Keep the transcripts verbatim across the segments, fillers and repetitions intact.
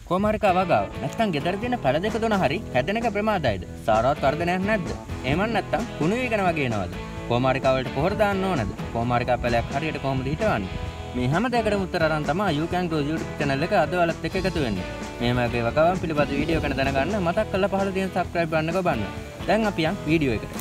කොමාරිකා වගාව නැත්නම් ගෙදර තියෙන පැල දෙක තුන හරි හැදෙන එක ප්‍රමාදයිද? සාරවත් වර්ධනයක් නැද්ද? එහෙම නැත්නම් කුණු වීගෙන වගේ එනවද? කොමාරිකා වලට පොහොර දාන්න ඕනද? කොමාරිකා පැලයක් හරියට කොහොමද හිටවන්නේ? මේ හැම දෙයකටම උත්තර අරන් තමයි You Can Grow YouTube channel එක අද ඔයාලත් එක්ක එකතු වෙන්නේ. මේ වගේ වගාවන් පිළිබඳ වීඩියෝ ගැන දැනගන්න මතක් කරලා පහළ තියෙන subscribe button එක ඔබන්න. දැන් අපි යන් වීඩියෝ එකට.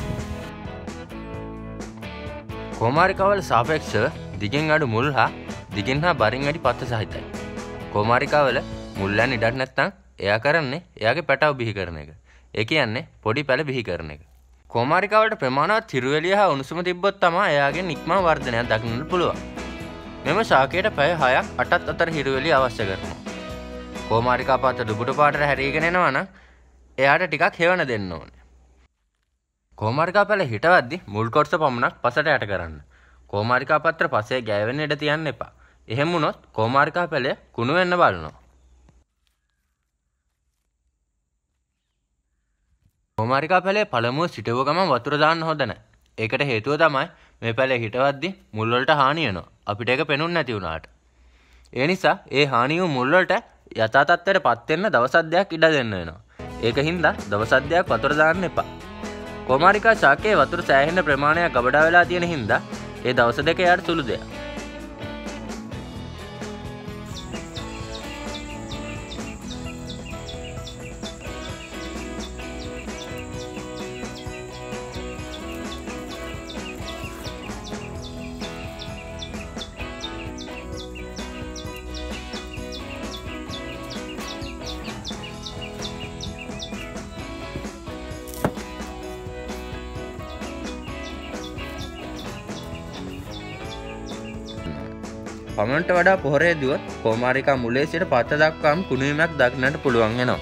කොමාරිකා වල සාපේක්ෂව දිගෙන් අඩු මුල් හා දිගෙන් හා බරින් වැඩි පත්ත සහිතයි. කොමාරිකා වල මුල් යන ඉඩක් නැත්නම් එයා කරන්නේ එයාගේ පැටව බිහි කරන එක. ඒ කියන්නේ පොඩි පැල බිහි කරන එක. කොමාරිකා වලට ප්‍රමාණවත් හිරු එළිය හා උණුසුම තිබ්බොත් තමයි එයාගේ නික්ම වර්ධනයක් දක්වන්න පුළුවන්. මෙම ශාකයට පැය හයක් අටත් අතර හිරු එළිය අවශ්‍ය කරනවා. කොමාරිකා පත්ත දුබුටු පාටට හැරීගෙන එනවා නම් එයාට ටිකක් හෙවණ දෙන්න ඕනේ. කොමාරිකා පැල හිටවද්දි මුල් කොටස පමණක් පසට යට කරන්න. කොමාරිකා පත්‍ර පසේ ගෑවෙන්න ඉඩ තියන්න එපා. එහෙම වුණොත් කොමාරිකා පැලය කුණු වෙන්න බලනවා. කොමාරිකා පැලේ පළමුව සිටව ගමන් වතුර දාන්න හොඳ නැහැ. ඒකට හේතුව තමයි මේ පැලේ හිටවද්දි මුල් වලට හානි වෙනවා. අපිට ඒක පෙනුන්නේ නැති වුණාට. ඒ නිසා ඒ හානි වූ මුල් වලට යථා තත්ත්වයට පත් වෙන්න දවස් දෙකක් ඉඩ දෙන්න වෙනවා. ඒකින්ද දවස් දෙකක් වතුර දාන්න එපා. කොමාරිකා ශාකයේ වතුර සෑහෙන ප්‍රමාණයක් ගබඩා වෙලා තියෙන හින්දා ඒ දවස් දෙක යාට සුළු දෙයක්. පමණට වඩා පොහොරේ දුවත් කොමාරිකා මුලේ සිට පත්ත දක්වාම කුණුවීමක් දක්නට පුළුවන් වෙනවා.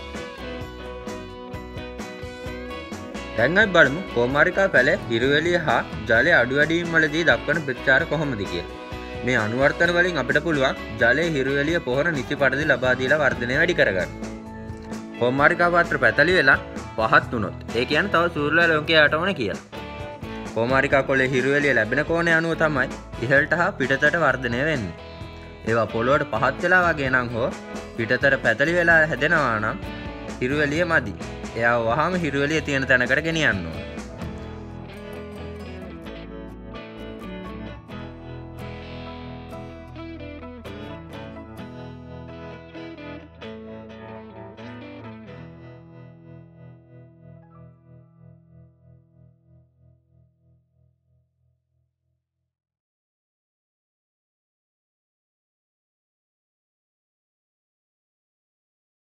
දැන් අපි බලමු කොමාරිකා පැලේ හිරු එළිය හා ජලය අඩු වැඩි වීම වලදී දක්වන ප්‍රතිචාර කොහොමද කියලා. මේ අනුවර්තන වලින් අපිට පුළුවන් ජලයේ හිරු එළිය පොහොර නිසි පරිදි ලබා දීලා වර්ධනය වැඩි කරගන්න. කොමාරිකා පාත්‍ර පැතලි වෙලා පහත් වුණොත් ඒ කියන්නේ තව සූර්ය ලෝකයට යට ඕනේ කියලා. කොමාරිකා කොලේ හිරු එළිය ලැබෙන කෝණය අනුව තමයි ඉහළට හා පිටතට වර්ධනය වෙන්නේ. ඒවා පොළොවට පහත් වෙලා වගේ නම් හෝ පිටතට පැතලි වෙලා හැදෙනවා නම් හිරු එළිය මදි. එයා වහාම හිරු එළිය තියෙන තැනකට ගෙනියන්න ඕන.